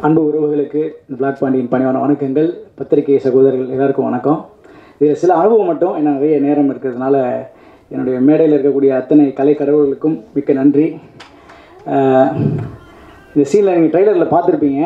அன்பு உறவுகளுக்கு இந்த பிளாக் பாண்டியின் பணிவான வணக்கங்கள். பத்திரிகை சகோதரர்கள் எல்லாருக்கும் வணக்கம். இதில் சில அனுபவம் மட்டும் என்ன நிறைய நேரம் இருக்கிறதுனால என்னுடைய மேடையில் இருக்கக்கூடிய அத்தனை கலை கடவுள்களுக்கும் மிக்க நன்றி. இந்த சீனில் நீங்கள் ட்ரெய்லரில் பார்த்துருப்பீங்க.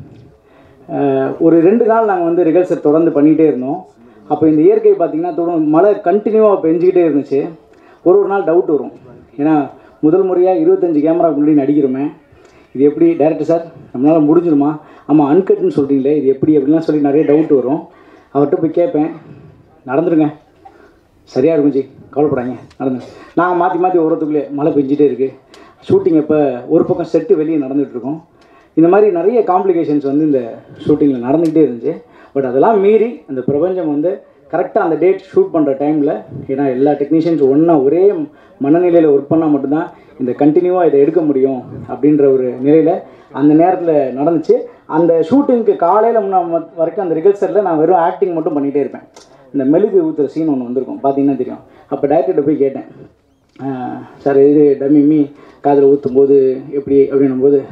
ஒரு 2 நாள் நாங்கள் வந்து ரிஹர்சல் தொடர்ந்து பண்ணிகிட்டே இருந்தோம். அப்போ இந்த இயற்கை பார்த்திங்கன்னா தொடர்ந்து மழை கண்டினியூவாக பெஞ்சிக்கிட்டே இருந்துச்சு. ஒரு நாள் டவுட் வரும். ஏன்னா முதல் முறையாக 25 கேமரா முன்னாடி நடிக்கிறோமே, இது எப்படி டைரக்டர் சார் நம்மளால் முடிஞ்சிருமா, ஆமாம் அன்கட்னு சொல்கிறீங்களே இது எப்படி அப்படின்லாம் சொல்லி நிறைய டவுட் வரும். அவர்கிட்ட போய் கேட்பேன், நடந்துருங்க சரியாக இருக்கும் ஜி, கவலைப்படாங்க நடந்துங்க. நாங்கள் மாற்றி ஒருத்துக்குள்ளே மழை பெஞ்சிட்டே இருக்குது. ஷூட்டிங் எப்போ ஒரு பக்கம் செட்டு வெளியே நடந்துகிட்ருக்கோம். இந்த மாதிரி நிறைய காம்ப்ளிகேஷன்ஸ் வந்து இந்த ஷூட்டிங்கில் நடந்துக்கிட்டே இருந்துச்சு. பட் அதெல்லாம் மீறி அந்த பிரபஞ்சம் வந்து கரெக்டாக அந்த டேட் ஷூட் பண்ணுற டைமில், ஏன்னா எல்லா டெக்னீஷியன்ஸ் ஒன்றா ஒரே மனநிலையில் ஒர்க் பண்ணால் மட்டும்தான் இந்த கண்டினியூவாக இதை எடுக்க முடியும் அப்படின்ற ஒரு நிலையில் அந்த நேரத்தில் நடந்துச்சு. அந்த ஷூட்டிங்க்கு காலையில் வரைக்கும் அந்த ரிஹர்சலில் நான் வெறும் ஆக்டிங் மட்டும் பண்ணிகிட்டே இருப்பேன். இந்த மெழுகு ஊற்றுற சீன் ஒன்று வந்திருக்கும் பார்த்தீங்கன்னா தெரியும். அப்போ டைரக்டர்கிட்ட போய் கேட்டேன், சார் இது டம்மி காதில் ஊற்றும் போது எப்படி அப்படின்னும்போது,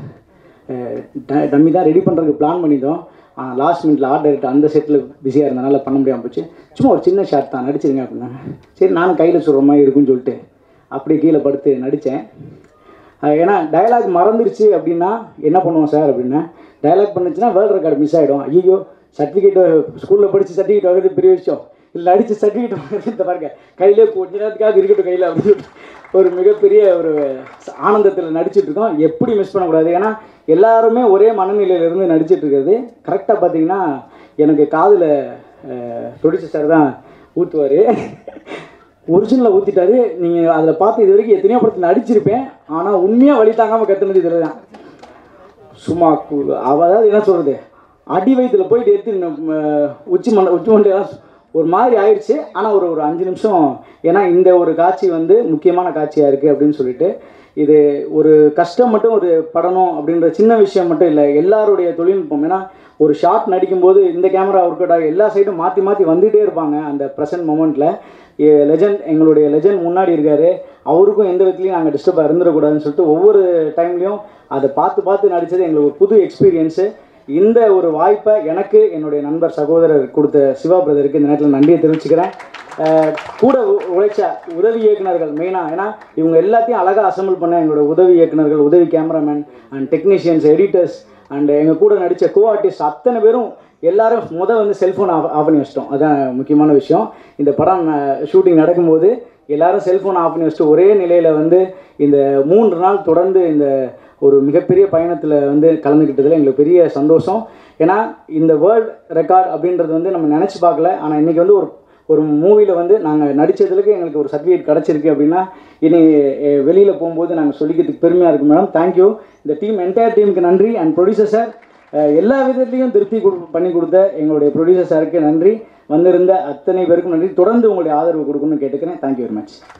டம்மி தான் ரெடி பண்ணுறதுக்கு பிளான் பண்ணியிருந்தோம், லாஸ்ட் மினிட்ல ஆர்ட் டைரக்டர் அந்த செட்டில் பிஸியாக இருந்தனால பண்ண முடியாமல் போச்சு, சும்மா ஒரு சின்ன ஷாட் தான் நடிச்சிருங்க அப்படின்னாங்க. சரி நானும் கையில் சொல்கிற மாதிரி இருக்குன்னு சொல்லிட்டு அப்படியே கீழே படுத்து நடித்தேன். ஏன்னா டயலாக் மறந்துடுச்சு அப்படின்னா என்ன பண்ணுவோம் சார் அப்படின்னா, டயலாக் பண்ணுச்சுன்னா வேர்ல்டு ரெக்கார்டு மிஸ் ஆகிடும். ஐயோ சர்டிஃபிகேட் ஸ்கூலில் படித்து சர்டிஃபிகேட் வாங்குறது பெரிய விஷயம் இல்லை, நடித்து சர்டிஃபிகேட் வாங்குறது இந்த பாருங்க கையிலே கொஞ்ச நேரத்துக்காக இருக்கட்டும் கையில் அப்படின்னு ஒரு மிகப்பெரிய ஒரு ஆனந்தத்தில் நடிச்சிட்ருக்கோம். எப்படி மிஸ் பண்ணக்கூடாது, ஏன்னா எல்லாருமே ஒரே மனநிலையிலேருந்து நடிச்சிட்ருக்கிறது. கரெக்டாக பார்த்தீங்கன்னா எனக்கு காதில் ப்ரொடியூசர் சார் தான் ஊற்றுவார், ஒரிஜினலாக ஊற்றிட்டாரு. நீங்கள் அதில் பார்த்து இது வரைக்கும் எத்தனையோ படத்தில் நடிச்சிருப்பேன், ஆனால் உண்மையாக வழி தாங்காமல் கற்றுனது இதில் தான். சும்மா அதாவது என்ன சொல்கிறது, அடி வயிற்றில் போயிட்டு எடுத்து உச்சி மண்டையெல்லாம் ஒரு மாதிரி ஆயிடுச்சு. ஆனால் ஒரு 5 நிமிஷம், ஏன்னா இந்த ஒரு காட்சி வந்து முக்கியமான காட்சியாக இருக்குது அப்படின்னு சொல்லிட்டு, இது ஒரு கஷ்டம் மட்டும் ஒரு படணும் அப்படின்ற சின்ன விஷயம் மட்டும் இல்லை, எல்லாருடைய தொழில்நுட்பம். ஏன்னா ஒரு ஷாட் நடிக்கும்போது இந்த கேமரா ஒர்க் அவுட் ஆகி எல்லா சைடும் மாற்றி வந்துகிட்டே இருப்பாங்க. அந்த ப்ரெசன்ட் மொமெண்ட்டில் லெஜண்ட், எங்களுடைய லெஜண்ட் முன்னாடி இருக்கார், அவருக்கும் எந்த விதத்துலையும் நாங்கள் டிஸ்டர்பாக இருந்துடக்கூடாதுன்னு சொல்லிட்டு ஒவ்வொரு டைம்லேயும் அதை பார்த்து நடித்தது எங்களுக்கு ஒரு புது எக்ஸ்பீரியன்ஸு. இந்த ஒரு வாய்ப்பை எனக்கு என்னுடைய நண்பர் சகோதரர் கொடுத்த சிவா பிரதருக்கு இந்த நேரத்தில் நன்றியை தெரிவிச்சுக்கிறேன். கூட உழைச்ச உதவி இயக்குநர்கள் மெயினாக, ஏன்னா இவங்க எல்லாத்தையும் அழகாக அசம்பிள் பண்ண எங்களோட உதவி இயக்குநர்கள், உதவி cameraman and technicians, editors and எங்கள் கூட நடித்த கோ ஆர்டிஸ்ட் அத்தனை பேரும் எல்லாரும் வந்து செல்ஃபோன் ஆஃப் பண்ணி வச்சிட்டோம். அதுதான் முக்கியமான விஷயம். இந்த படம் ஷூட்டிங் நடக்கும்போது எல்லோரும் செல்ஃபோன் ஆஃப் பண்ணி வச்சுட்டு ஒரே நிலையில் வந்து இந்த 3 நாள் தொடர்ந்து இந்த ஒரு மிகப்பெரிய பயணத்தில் வந்து கலந்துக்கிட்டதில் எங்களுக்கு பெரிய சந்தோஷம். ஏன்னா இந்த வேர்ல்டு ரெக்கார்ட் அப்படின்றது வந்து நம்ம நினச்சி பார்க்கல. ஆனால் இன்றைக்கி வந்து ஒரு மூவியில் வந்து நாங்கள் நடித்ததுக்கு எங்களுக்கு ஒரு சர்டிஃபிகேட் கிடச்சிருக்கு அப்படின்னா, இனி வெளியில் போகும்போது நாங்கள் சொல்லிக்கிறதுக்கு பெருமையாக இருக்கும் மேடம். தேங்க்யூ. இந்த டீம் என்டையர் டீமுக்கு நன்றி. அண்ட் ப்ரொடியூசர் சார் எல்லா விதத்துலேயும் திருப்தி பண்ணி கொடுத்த எங்களுடைய ப்ரொடியூசர் சாருக்கு நன்றி. வந்திருந்த அத்தனை பேருக்கும் நன்றி. தொடர்ந்து உங்களுடைய ஆதரவு கொடுக்கணும்னு கேட்டுக்கிறேன். Thank you very much.